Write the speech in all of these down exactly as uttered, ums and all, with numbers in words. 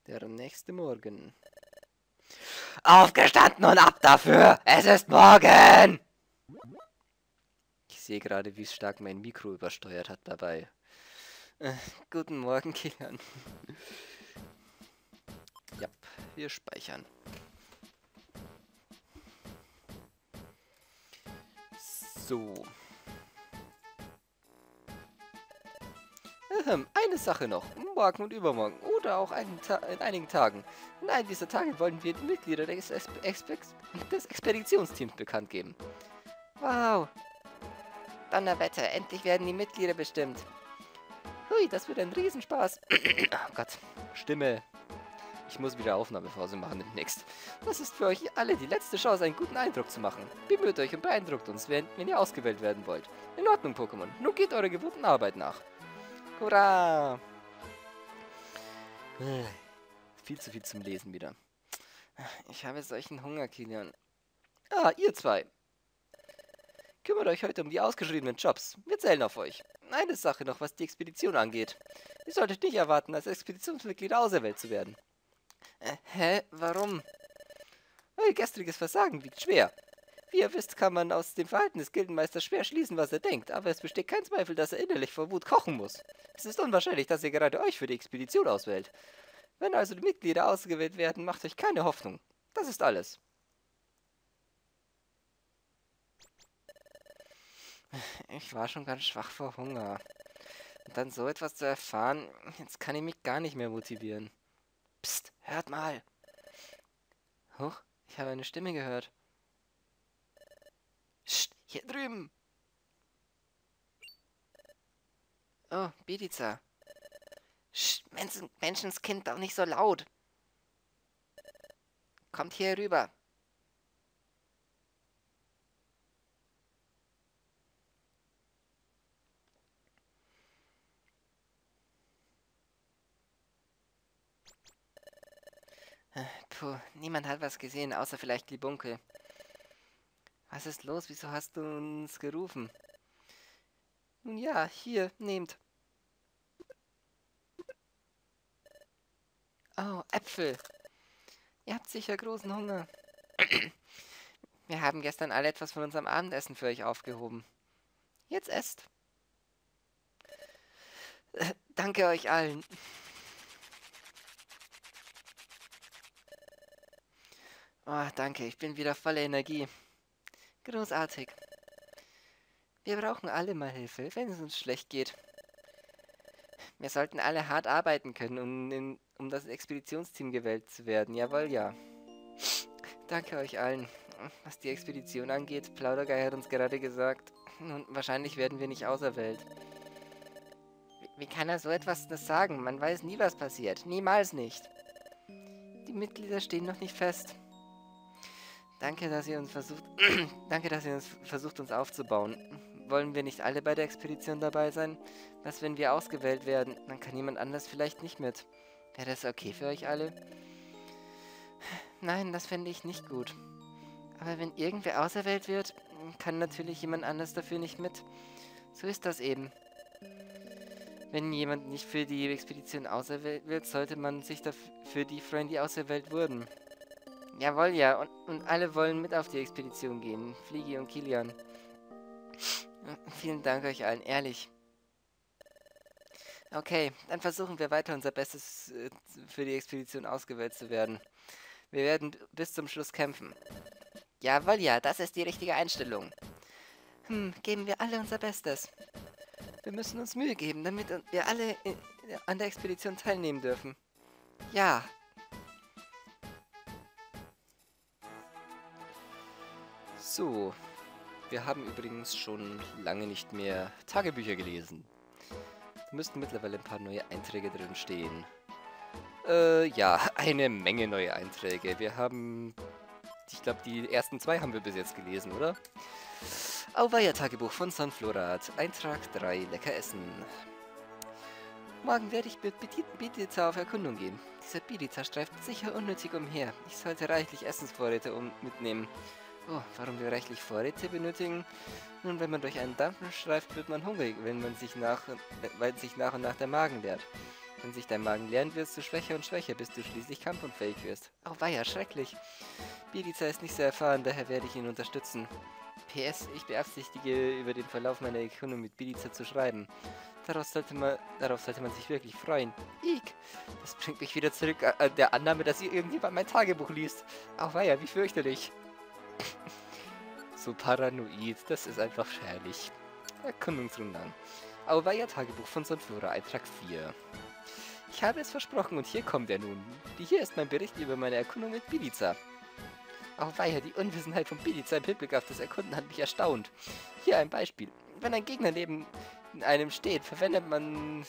Der nächste Morgen. Aufgestanden und ab dafür! Es ist morgen! Ich sehe gerade, wie stark mein Mikro übersteuert hat dabei. Äh, guten Morgen, Kilian. Ja, wir speichern. So. Ähm, eine Sache noch. Morgen und übermorgen. Oder auch einen Ta in einigen Tagen. In einem dieser Tage wollen wir die Mitglieder des, Ex Ex des Expeditionsteams bekannt geben. Wow. Donnerwetter, endlich werden die Mitglieder bestimmt. Hui, das wird ein Riesenspaß. Oh Gott, Stimme. Ich muss wieder Aufnahmepause machen demnächst. Das ist für euch alle die letzte Chance, einen guten Eindruck zu machen. Bemüht euch und beeindruckt uns, wenn, wenn ihr ausgewählt werden wollt. In Ordnung, Pokémon. Nun geht eure gewohnten Arbeit nach. Hurra! Viel zu viel zum Lesen wieder. Ich habe solchen Hunger, Kilian. Ah, ihr zwei. Kümmert euch heute um die ausgeschriebenen Jobs. Wir zählen auf euch. Eine Sache noch, was die Expedition angeht. Ihr solltet nicht erwarten, als Expeditionsmitglied auserwählt zu werden. Äh, hä? Warum? Euer gestriges Versagen wiegt schwer. Wie ihr wisst, kann man aus dem Verhalten des Gildenmeisters schwer schließen, was er denkt, aber es besteht kein Zweifel, dass er innerlich vor Wut kochen muss. Es ist unwahrscheinlich, dass er gerade euch für die Expedition auswählt. Wenn also die Mitglieder ausgewählt werden, macht euch keine Hoffnung. Das ist alles. Ich war schon ganz schwach vor Hunger. Und dann so etwas zu erfahren, jetzt kann ich mich gar nicht mehr motivieren. Psst, hört mal. Huch, ich habe eine Stimme gehört. Psst, hier drüben. Oh, Bediza. Psst, Menschen, Menschenskind, doch nicht so laut. Kommt hier rüber. Puh, niemand hat was gesehen, außer vielleicht Libunkel. Was ist los? Wieso hast du uns gerufen? Nun ja, hier, nehmt. Oh, Äpfel. Ihr habt sicher großen Hunger. Wir haben gestern alle etwas von unserem Abendessen für euch aufgehoben. Jetzt esst. Äh, danke euch allen. Oh, danke, ich bin wieder voller Energie. Großartig. Wir brauchen alle mal Hilfe, wenn es uns schlecht geht. Wir sollten alle hart arbeiten können, um, in, um das Expeditionsteam gewählt zu werden. Jawohl, ja. Danke euch allen. Was die Expedition angeht, Plaudergeil hat uns gerade gesagt, nun, wahrscheinlich werden wir nicht auserwählt. Wie, wie kann er so etwas das sagen? Man weiß nie, was passiert. Niemals nicht. Die Mitglieder stehen noch nicht fest. Danke, dass ihr uns versucht, danke, dass ihr uns versucht, uns aufzubauen. Wollen wir nicht alle bei der Expedition dabei sein? Was, wenn wir ausgewählt werden? Dann kann jemand anders vielleicht nicht mit. Wäre das okay für euch alle? Nein, das fände ich nicht gut. Aber wenn irgendwer auserwählt wird, kann natürlich jemand anders dafür nicht mit. So ist das eben. Wenn jemand nicht für die Expedition auserwählt wird, sollte man sich dafür die freuen, die auserwählt wurden. Jawohl, ja. Und, und alle wollen mit auf die Expedition gehen. Fliegi und Kilian. Vielen Dank euch allen, ehrlich. Okay, dann versuchen wir weiter unser Bestes äh, für die Expedition ausgewählt zu werden. Wir werden bis zum Schluss kämpfen. Jawohl, ja, das ist die richtige Einstellung. Hm, geben wir alle unser Bestes. Wir müssen uns Mühe geben, damit wir alle in, an der Expedition teilnehmen dürfen. Ja. So, wir haben übrigens schon lange nicht mehr Tagebücher gelesen. Da müssten mittlerweile ein paar neue Einträge drin stehen. Äh, ja, eine Menge neue Einträge. Wir haben, ich glaube, die ersten zwei haben wir bis jetzt gelesen, oder? Auweia Tagebuch von Sunflorat. Eintrag drei, lecker essen. Morgen werde ich mit Bediza auf Erkundung gehen. Dieser Bediza streift sicher unnötig umher. Ich sollte reichlich Essensvorräte um mitnehmen. Oh, warum wir reichlich Vorräte benötigen? Nun, wenn man durch einen Dampfen streift, wird man hungrig, wenn man sich nach, weil sich nach und nach der Magen leert. Wenn sich dein Magen leeren, wirst du schwächer und schwächer, bis du schließlich kampfunfähig wirst. Oh weia, schrecklich. Biliza ist nicht sehr erfahren, daher werde ich ihn unterstützen. P S. Ich beabsichtige, über den Verlauf meiner Erkundung mit Biliza zu schreiben. Darauf sollte man, darauf sollte man sich wirklich freuen. Eek, das bringt mich wieder zurück an der Annahme, dass ihr irgendjemand mein Tagebuch liest. Ach weia, wie fürchterlich. So paranoid, das ist einfach schärlich. Erkundungsrundan. Auweia, Tagebuch von Sonflora, Eintrag vier. Ich habe es versprochen und hier kommt er nun. Hier ist mein Bericht über meine Erkundung mit Biliza. Auweia, die Unwissenheit von Biliza im Hinblick auf das Erkunden hat mich erstaunt. Hier ein Beispiel. Wenn ein Gegner neben einem steht, verwendet man...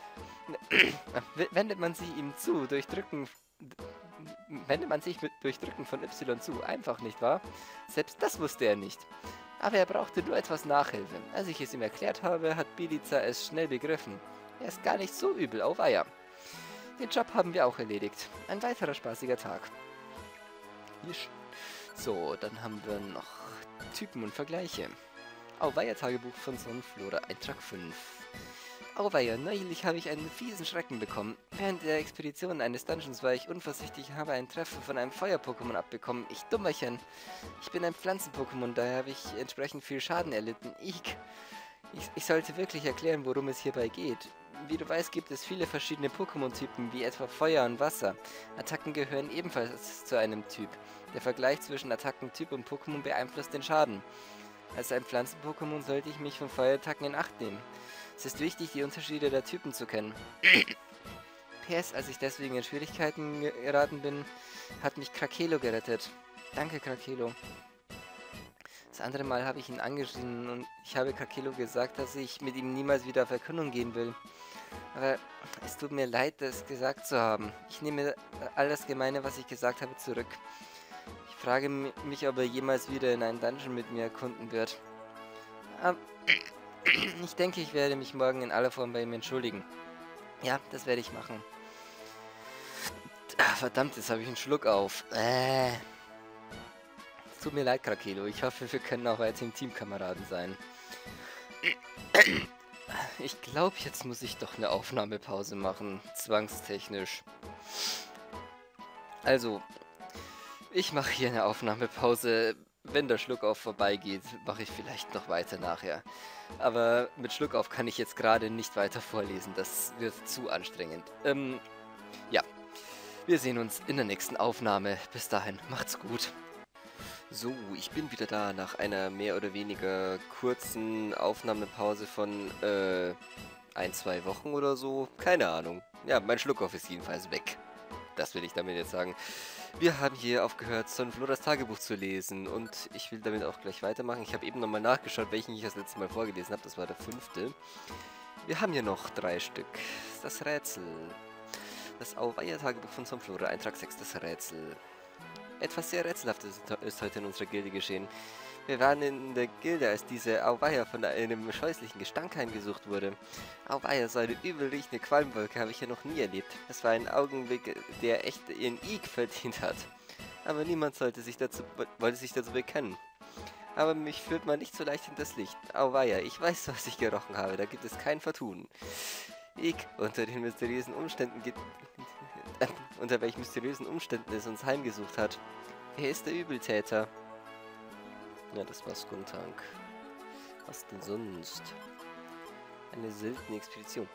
wendet man sie ihm zu, durch Drücken... wendet man sich mit durch Drücken von Y zu. Einfach, nicht wahr? Selbst das wusste er nicht. Aber er brauchte nur etwas Nachhilfe. Als ich es ihm erklärt habe, hat Biliza es schnell begriffen. Er ist gar nicht so übel, auweia. Den Job haben wir auch erledigt. Ein weiterer spaßiger Tag. So, dann haben wir noch Typen und Vergleiche. Auweia, Tagebuch von Sonflora, Eintrag fünf. Auweia, neulich habe ich einen fiesen Schrecken bekommen. Während der Expedition eines Dungeons war ich unvorsichtig und habe einen Treffer von einem Feuer-Pokémon abbekommen. Ich Dummerchen. Ich bin ein Pflanzen-Pokémon, daher habe ich entsprechend viel Schaden erlitten. Eek. Ich, ich sollte wirklich erklären, worum es hierbei geht. Wie du weißt, gibt es viele verschiedene Pokémon-Typen, wie etwa Feuer und Wasser. Attacken gehören ebenfalls zu einem Typ. Der Vergleich zwischen Attackentyp und Pokémon beeinflusst den Schaden. Als ein Pflanzen-Pokémon sollte ich mich von Feuerattacken in Acht nehmen. Es ist wichtig, die Unterschiede der Typen zu kennen. P S, als ich deswegen in Schwierigkeiten geraten bin, hat mich Krakelo gerettet. Danke, Krakelo. Das andere Mal habe ich ihn angeschrien und ich habe Krakelo gesagt, dass ich mit ihm niemals wieder auf Erkundung gehen will. Aber es tut mir leid, das gesagt zu haben. Ich nehme all das Gemeine, was ich gesagt habe, zurück. Ich frage mich, ob er jemals wieder in einen Dungeon mit mir erkunden wird. Aber ich denke, ich werde mich morgen in aller Form bei ihm entschuldigen. Ja, das werde ich machen. Ach, verdammt, jetzt habe ich einen Schluck auf. Äh. Es tut mir leid, Krakelo. Ich hoffe, wir können auch weiterhin Teamkameraden sein. Ich glaube, jetzt muss ich doch eine Aufnahmepause machen. Zwangstechnisch. Also, ich mache hier eine Aufnahmepause. Wenn der Schluckauf vorbeigeht, mache ich vielleicht noch weiter nachher. Aber mit Schluckauf kann ich jetzt gerade nicht weiter vorlesen. Das wird zu anstrengend. Ähm, ja. Wir sehen uns in der nächsten Aufnahme. Bis dahin, macht's gut. So, ich bin wieder da nach einer mehr oder weniger kurzen Aufnahmepause von, äh, ein, zwei Wochen oder so. Keine Ahnung. Ja, mein Schluckauf ist jedenfalls weg. Das will ich damit jetzt sagen. Wir haben hier aufgehört, Sonfloras Tagebuch zu lesen und ich will damit auch gleich weitermachen. Ich habe eben nochmal nachgeschaut, welchen ich das letzte Mal vorgelesen habe. Das war der fünfte. Wir haben hier noch drei Stück. Das Rätsel. Das Auweia-Tagebuch von Sonflora, Eintrag sechs, das Rätsel. Etwas sehr Rätselhaftes ist heute in unserer Gilde geschehen. Wir waren in der Gilde, als diese Auweia von einem scheußlichen Gestank heimgesucht wurde. Auweia, so eine übel riechende Qualmwolke habe ich ja noch nie erlebt. Es war ein Augenblick, der echt ihren Eek verdient hat. Aber niemand sollte sich dazu, wollte sich dazu bekennen. Aber mich führt man nicht so leicht hinters Licht. Auweia, ich weiß, was ich gerochen habe, da gibt es kein Vertun. Eek, unter den mysteriösen Umständen geht... Äh, unter welchen mysteriösen Umständen es uns heimgesucht hat. Er ist der Übeltäter. Ja, das war Skuntank. Was denn sonst? Eine seltene Expedition.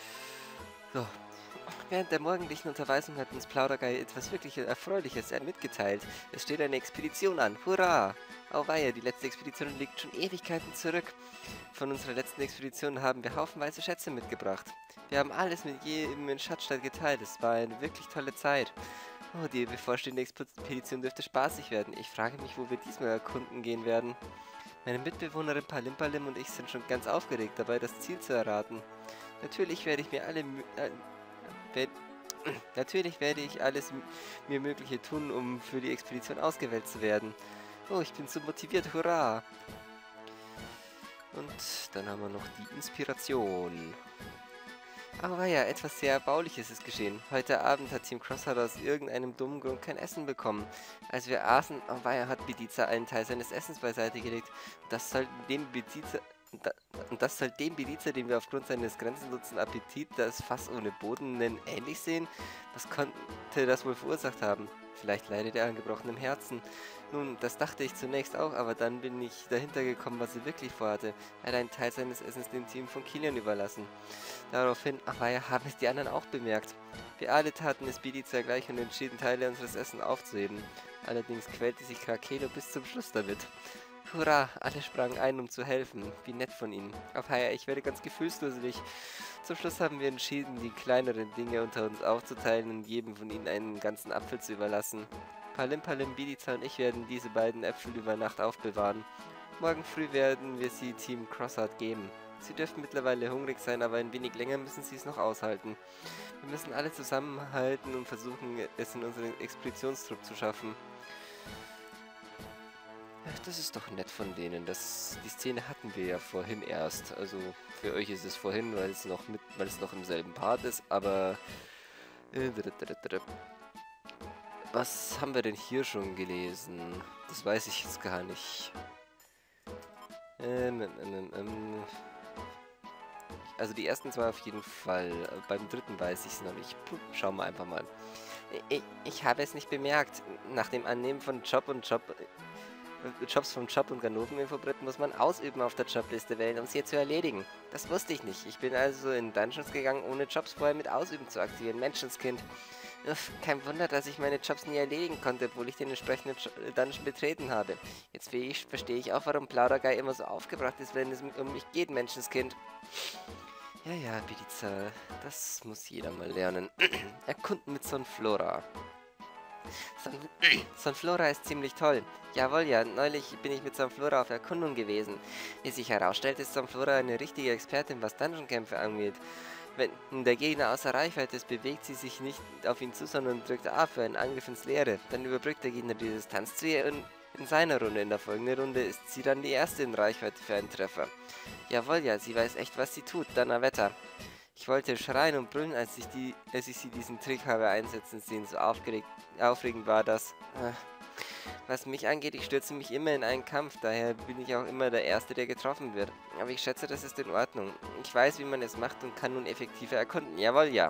So. Während der morgendlichen Unterweisung hat uns Plaudergeil etwas wirklich Erfreuliches mitgeteilt. Es steht eine Expedition an. Hurra! Auweia, die letzte Expedition liegt schon Ewigkeiten zurück. Von unserer letzten Expedition haben wir haufenweise Schätze mitgebracht. Wir haben alles mit jedem in Schatzstadt geteilt. Es war eine wirklich tolle Zeit. Oh, die bevorstehende Expedition dürfte spaßig werden. Ich frage mich, wo wir diesmal erkunden gehen werden. Meine Mitbewohnerin Palimpalim und ich sind schon ganz aufgeregt dabei, das Ziel zu erraten. Natürlich werde ich mir alle... Äh, werd, natürlich werde ich alles mir Mögliche tun, um für die Expedition ausgewählt zu werden. Oh, ich bin so motiviert, hurra! Und dann haben wir noch die Inspiration. Aber ja, etwas sehr Erbauliches ist geschehen. Heute Abend hat Team Crosshair aus irgendeinem dummen Grund kein Essen bekommen. Als wir aßen, Auweia hat Biliza einen Teil seines Essens beiseite gelegt. Das sollten dem Biliza, da, und das soll dem Belizer, den wir aufgrund seines grenzenlosen Appetit das Fass ohne Boden nennen, ähnlich sehen? Was konnte das wohl verursacht haben? Vielleicht leidet er an gebrochenem Herzen. Nun, das dachte ich zunächst auch, aber dann bin ich dahinter gekommen, was er wirklich vorhatte. Er hat einen Teil seines Essens dem Team von Kilian überlassen. Daraufhin, ach ja, haben es die anderen auch bemerkt. Wir alle taten es Belizer gleich und entschieden, Teile unseres Essens aufzuheben. Allerdings quälte sich Krakelo bis zum Schluss damit. Hurra, alle sprangen ein, um zu helfen. Wie nett von ihnen. Auf Haya, ich werde ganz gefühlsdusselig. Zum Schluss haben wir entschieden, die kleineren Dinge unter uns aufzuteilen und jedem von ihnen einen ganzen Apfel zu überlassen. Palim Palim, Belizer und ich werden diese beiden Äpfel über Nacht aufbewahren. Morgen früh werden wir sie Team Crossheart geben. Sie dürften mittlerweile hungrig sein, aber ein wenig länger müssen sie es noch aushalten. Wir müssen alle zusammenhalten und versuchen, es in unseren Expeditionstrupp zu schaffen. Ach, das ist doch nett von denen. Das, die Szene hatten wir ja vorhin erst. Also für euch ist es vorhin, weil es noch mit, weil es noch im selben Part ist, aber äh, was haben wir denn hier schon gelesen? Das weiß ich jetzt gar nicht. Ähm, ähm, ähm, also die ersten zwei auf jeden Fall. Beim dritten weiß ich es noch nicht. Puh, schauen wir einfach mal. Ich, ich habe es nicht bemerkt. Nach dem Annehmen von Job und Job... Jobs vom Job und Ganoven-Infobrett muss man Ausüben auf der Jobliste wählen, um sie zu erledigen. Das wusste ich nicht. Ich bin also in Dungeons gegangen, ohne Jobs vorher mit Ausüben zu aktivieren. Menschenskind. Uff, kein Wunder, dass ich meine Jobs nie erledigen konnte, obwohl ich den entsprechenden Dungeon betreten habe. Jetzt verstehe ich auch, warum Plauderguy immer so aufgebracht ist, wenn es um mich geht, Menschenskind. Ja, ja, Belizer, das muss jeder mal lernen. Erkunden mit Sonflora. Sonflora ist ziemlich toll. Jawohl, ja, neulich bin ich mit Sonflora auf Erkundung gewesen. Wie sich herausstellt, ist Sonflora eine richtige Expertin, was Dungeon-Kämpfe angeht. Wenn der Gegner außer Reichweite ist, bewegt sie sich nicht auf ihn zu, sondern drückt A für einen Angriff ins Leere. Dann überbrückt der Gegner die Distanz zu ihr und in seiner Runde. In der folgenden Runde ist sie dann die erste in Reichweite für einen Treffer. Jawohl, ja, sie weiß echt, was sie tut. Donnerwetter. Ich wollte schreien und brüllen, als ich, die, als ich sie diesen Trick habe einsetzen sehen. So aufgeregt, aufregend war das. Äh, was mich angeht, ich stürze mich immer in einen Kampf. Daher bin ich auch immer der Erste, der getroffen wird. Aber ich schätze, das ist in Ordnung. Ich weiß, wie man es macht und kann nun effektiver erkunden. Jawohl, ja.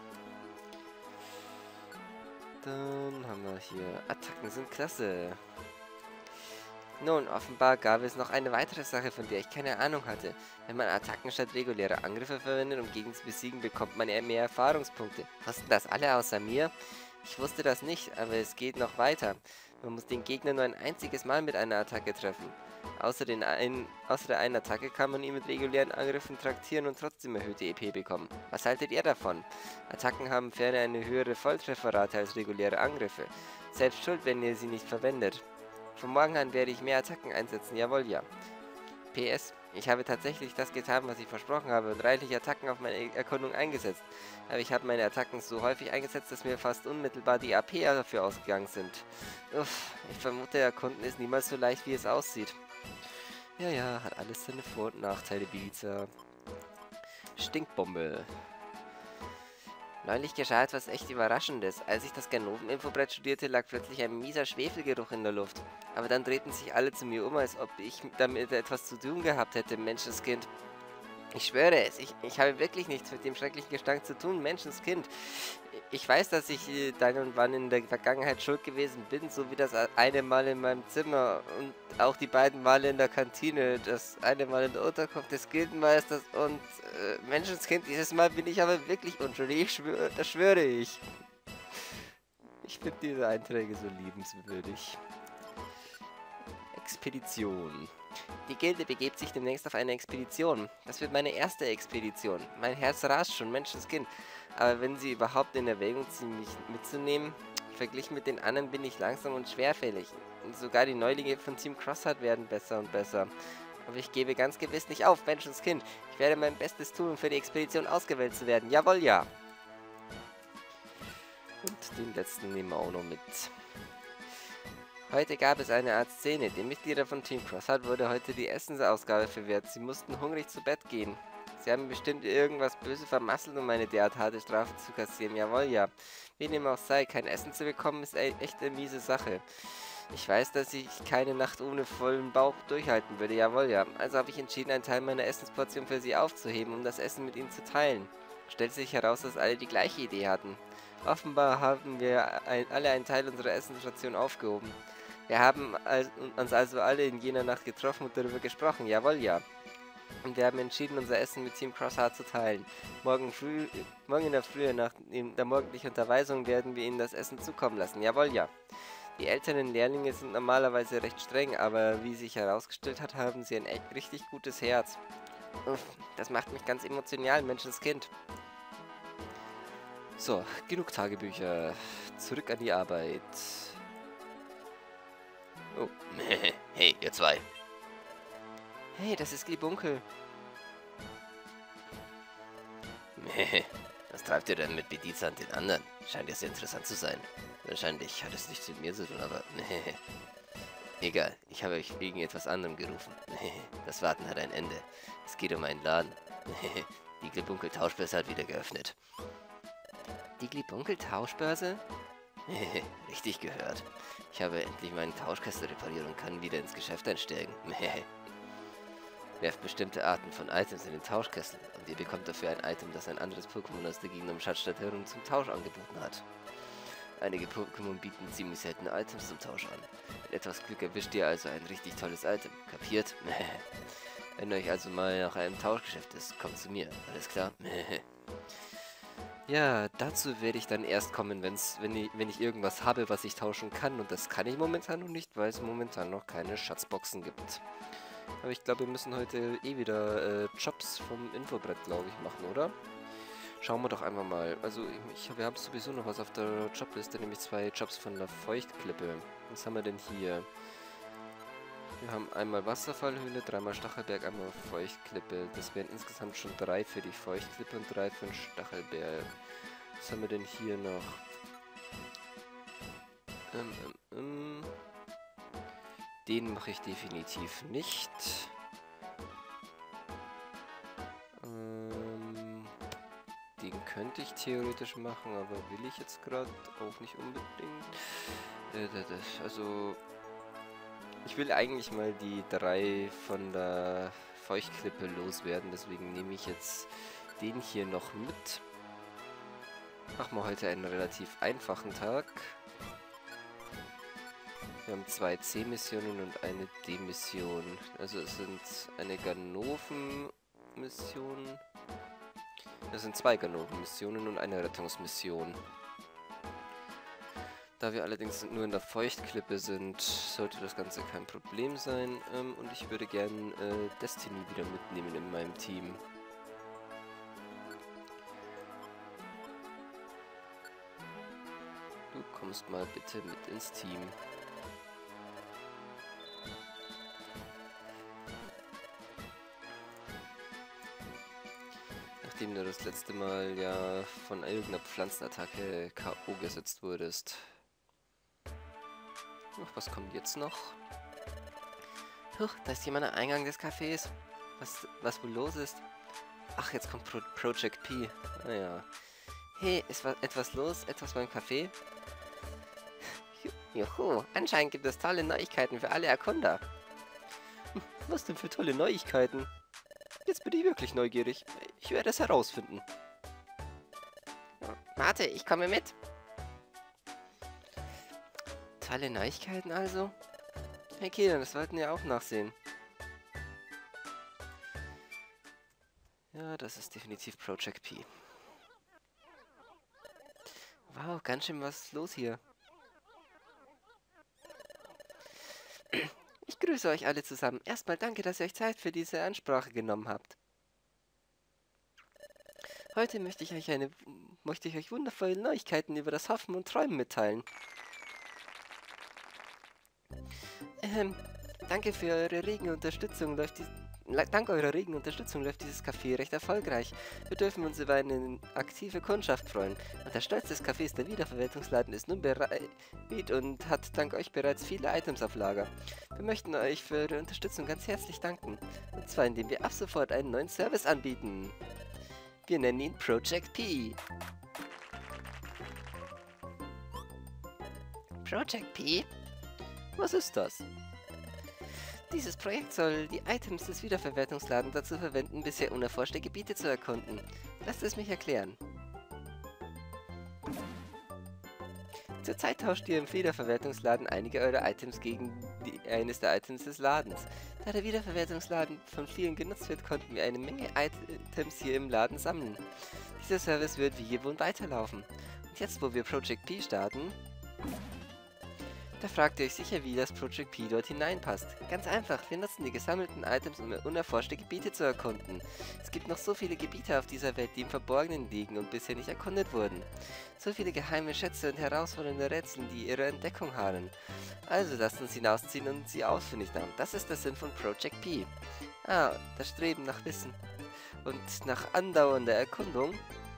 Dann haben wir hier... Attacken sind klasse. Nun, offenbar gab es noch eine weitere Sache, von der ich keine Ahnung hatte. Wenn man Attacken statt reguläre Angriffe verwendet, um Gegner zu besiegen, bekommt man eher mehr Erfahrungspunkte. Wussten das alle außer mir? Ich wusste das nicht, aber es geht noch weiter. Man muss den Gegner nur ein einziges Mal mit einer Attacke treffen. Außer, den ein, außer der einen Attacke kann man ihn mit regulären Angriffen traktieren und trotzdem erhöhte E P bekommen. Was haltet ihr davon? Attacken haben ferner eine höhere Volltrefferrate als reguläre Angriffe. Selbst schuld, wenn ihr sie nicht verwendet. Von morgen an werde ich mehr Attacken einsetzen, jawohl, ja. P S. Ich habe tatsächlich das getan, was ich versprochen habe und reichlich Attacken auf meine Erkundung eingesetzt. Aber ich habe meine Attacken so häufig eingesetzt, dass mir fast unmittelbar die A P dafür ausgegangen sind. Uff, ich vermute, Erkunden ist niemals so leicht, wie es aussieht. Ja, ja, hat alles seine Vor- und Nachteile, Belizer. Stinkbombe. Neulich geschah etwas echt Überraschendes. Als ich das Ganoven-Infobrett studierte, lag plötzlich ein mieser Schwefelgeruch in der Luft. Aber dann drehten sich alle zu mir um, als ob ich damit etwas zu tun gehabt hätte, Menschenskind. Ich schwöre es, ich, ich habe wirklich nichts mit dem schrecklichen Gestank zu tun, Menschenskind. Ich weiß, dass ich äh, dann und wann in der Vergangenheit schuld gewesen bin, so wie das eine Mal in meinem Zimmer und auch die beiden Male in der Kantine, das eine Mal in der Unterkunft des Gildenmeisters und äh, Menschenskind, dieses Mal bin ich aber wirklich unschuldig, ich schwöre, das schwöre ich. Ich finde diese Einträge so liebenswürdig. Expedition. Die Gilde begebt sich demnächst auf eine Expedition. Das wird meine erste Expedition. Mein Herz rast schon, Menschenskind. Aber wenn sie überhaupt in Erwägung ziehen, mich mitzunehmen, verglichen mit den anderen bin ich langsam und schwerfällig. Und sogar die Neulinge von Team Crossheart werden besser und besser. Aber ich gebe ganz gewiss nicht auf, Menschenskind. Ich werde mein Bestes tun, um für die Expedition ausgewählt zu werden. Jawohl, ja. Und den letzten nehmen wir auch noch mit. Heute gab es eine Art Szene. Den Mitgliedern von Team Crossheart wurde heute die Essensausgabe verwehrt. Sie mussten hungrig zu Bett gehen. Sie haben bestimmt irgendwas böse vermasselt, um eine derart harte Strafe zu kassieren. Jawohl, ja. Wie dem auch sei, kein Essen zu bekommen, ist echt eine miese Sache. Ich weiß, dass ich keine Nacht ohne vollen Bauch durchhalten würde, jawohl, ja. Also habe ich entschieden, einen Teil meiner Essensportion für sie aufzuheben, um das Essen mit ihnen zu teilen. Stellt sich heraus, dass alle die gleiche Idee hatten. Offenbar haben wir ein, alle einen Teil unserer Essensration aufgehoben. Wir haben als, uns also alle in jener Nacht getroffen und darüber gesprochen, jawohl, ja. Und wir haben entschieden, unser Essen mit Team Crossheart zu teilen. Morgen früh, morgen in der Früh nach der morgendlichen Unterweisung werden wir ihnen das Essen zukommen lassen, jawohl, ja. Die älteren Lehrlinge sind normalerweise recht streng, aber wie sich herausgestellt hat, haben sie ein echt richtig gutes Herz. Uff, das macht mich ganz emotional, Menschenskind. So, genug Tagebücher. Zurück an die Arbeit. Oh. Hey, ihr zwei. Hey, das ist Glibunkel. Was treibt ihr denn mit Bediza und den anderen? Scheint ja sehr interessant zu sein. Wahrscheinlich hat es nichts mit mir zu tun, aber... Egal, ich habe euch wegen etwas anderem gerufen. Das Warten hat ein Ende. Es geht um einen Laden. Die Glibunkel-Tauschbörse hat wieder geöffnet. Die Glibunkel-Tauschbörse? Richtig gehört. Ich habe endlich meinen Tauschkessel repariert und kann wieder ins Geschäft einsteigen. Werft bestimmte Arten von Items in den Tauschkessel und ihr bekommt dafür ein Item, das ein anderes Pokémon aus der Gegend um Schatzstadt-Herum zum Tausch angeboten hat. Einige Pokémon bieten ziemlich seltene Items zum Tausch an. Mit etwas Glück erwischt ihr also ein richtig tolles Item. Kapiert? Wenn euch also mal nach einem Tauschgeschäft ist, kommt zu mir. Alles klar? Ja, dazu werde ich dann erst kommen, wenn's, wenn, ich, wenn ich irgendwas habe, was ich tauschen kann. Und das kann ich momentan noch nicht, weil es momentan noch keine Schatzboxen gibt. Aber ich glaube, wir müssen heute eh wieder äh, Jobs vom Infobrett, glaube ich, machen, oder? Schauen wir doch einfach mal. Also, ich, wir haben sowieso noch was auf der Jobliste, nämlich zwei Jobs von der Feuchtklippe. Was haben wir denn hier? Wir haben einmal Wasserfallhöhle, dreimal Stachelberg, einmal Feuchtklippe. Das wären insgesamt schon drei für die Feuchtklippe und drei für den Stachelberg. Was haben wir denn hier noch? Ähm, ähm, ähm. Den mache ich definitiv nicht. Ähm, den könnte ich theoretisch machen, aber will ich jetzt gerade auch nicht unbedingt. Äh, das, also... Ich will eigentlich mal die drei von der Feuchtklippe loswerden, deswegen nehme ich jetzt den hier noch mit. Machen wir heute einen relativ einfachen Tag. Wir haben zwei C-Missionen und eine D-Mission. Also es sind eine Ganoven-Mission. Es sind zwei Ganoven-Missionen und eine Rettungsmission. Da wir allerdings nur in der Feuchtklippe sind, sollte das Ganze kein Problem sein. Ähm, und ich würde gern äh, Destiny wieder mitnehmen in meinem Team. Du kommst mal bitte mit ins Team. Nachdem du das letzte Mal ja von irgendeiner Pflanzenattacke K O gesetzt wurdest. Ach, was kommt jetzt noch? Huch, da ist jemand am Eingang des Cafés. Was, was wohl los ist? Ach, jetzt kommt Pro Project P. Naja. Hey, ist was, etwas los? Etwas beim Café? Juhu, anscheinend gibt es tolle Neuigkeiten für alle Erkunder. Hm, was denn für tolle Neuigkeiten? Jetzt bin ich wirklich neugierig. Ich werde es herausfinden. Warte, ich komme mit. Tolle Neuigkeiten also? Okay, dann das wollten wir auch nachsehen. Ja, das ist definitiv Project P. Wow, ganz schön was los hier. Ich grüße euch alle zusammen. Erstmal danke, dass ihr euch Zeit für diese Ansprache genommen habt. Heute möchte ich euch eine, möchte ich euch wundervolle Neuigkeiten über das Hoffen und Träumen mitteilen. Ähm, danke für eure rege Unterstützung. Läuft die, dank eurer regen Unterstützung läuft dieses Café recht erfolgreich. Wir dürfen uns über eine aktive Kundschaft freuen. Und der Stolz des Cafés, der Wiederverwertungsladen, ist nun bereit und hat dank euch bereits viele Items auf Lager. Wir möchten euch für eure Unterstützung ganz herzlich danken. Und zwar indem wir ab sofort einen neuen Service anbieten. Wir nennen ihn Project P. Project P? Was ist das? Dieses Projekt soll die Items des Wiederverwertungsladens dazu verwenden, bisher unerforschte Gebiete zu erkunden. Lasst es mich erklären. Zurzeit tauscht ihr im Wiederverwertungsladen einige eurer Items gegen die, eines der Items des Ladens. Da der Wiederverwertungsladen von vielen genutzt wird, konnten wir eine Menge Items hier im Laden sammeln. Dieser Service wird wie gewohnt weiterlaufen. Und jetzt, wo wir Project P starten, da fragt ihr euch sicher, wie das Project P dort hineinpasst. Ganz einfach, wir nutzen die gesammelten Items, um unerforschte Gebiete zu erkunden. Es gibt noch so viele Gebiete auf dieser Welt, die im Verborgenen liegen und bisher nicht erkundet wurden. So viele geheime Schätze und herausfordernde Rätsel, die ihre Entdeckung harren. Also lasst uns hinausziehen und sie ausfindig machen. Das ist der Sinn von Project P. Ah, das Streben nach Wissen und nach andauernder Erkundung.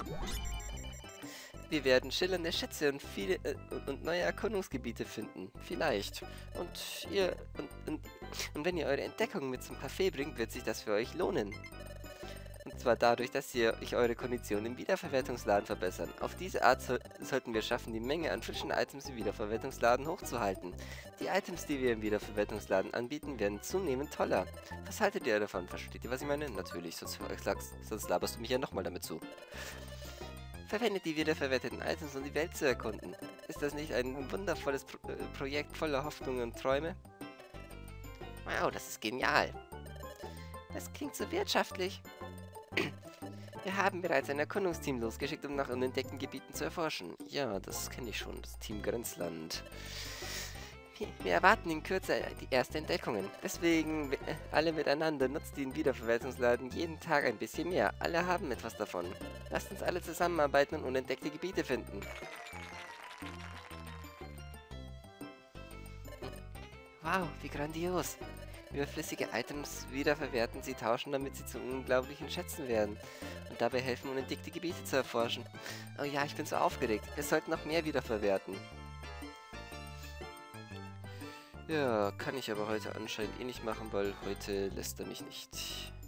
Wir werden schillernde Schätze und viele äh, und neue Erkundungsgebiete finden. Vielleicht. Und ihr und, und, und wenn ihr eure Entdeckung mit zum Café bringt, wird sich das für euch lohnen. Und zwar dadurch, dass ihr euch eure Konditionen im Wiederverwertungsladen verbessern. Auf diese Art so, sollten wir schaffen, die Menge an frischen Items im Wiederverwertungsladen hochzuhalten. Die Items, die wir im Wiederverwertungsladen anbieten, werden zunehmend toller. Was haltet ihr davon? Versteht ihr, was ich meine? Natürlich, sonst, sonst laberst du mich ja nochmal damit zu. Verwendet die wiederverwerteten Items, um die Welt zu erkunden. Ist das nicht ein wundervolles Pro äh, Projekt voller Hoffnungen und Träume? Wow, das ist genial. Das klingt so wirtschaftlich. Wir haben bereits ein Erkundungsteam losgeschickt, um nach unentdeckten Gebieten zu erforschen. Ja, das kenne ich schon, das Team Grenzland. Wir, wir erwarten in Kürze die ersten Entdeckungen. Deswegen, äh, alle miteinander, nutzt den Wiederverwertungsladen jeden Tag ein bisschen mehr. Alle haben etwas davon. Lasst uns alle zusammenarbeiten und unentdeckte Gebiete finden. Wow, wie grandios. Überflüssige Items wiederverwerten, sie tauschen, damit sie zu unglaublichen Schätzen werden. Und dabei helfen, unentdeckte Gebiete zu erforschen. Oh ja, ich bin so aufgeregt. Wir sollten noch mehr wiederverwerten. Ja, kann ich aber heute anscheinend eh nicht machen, weil heute lässt er mich nicht.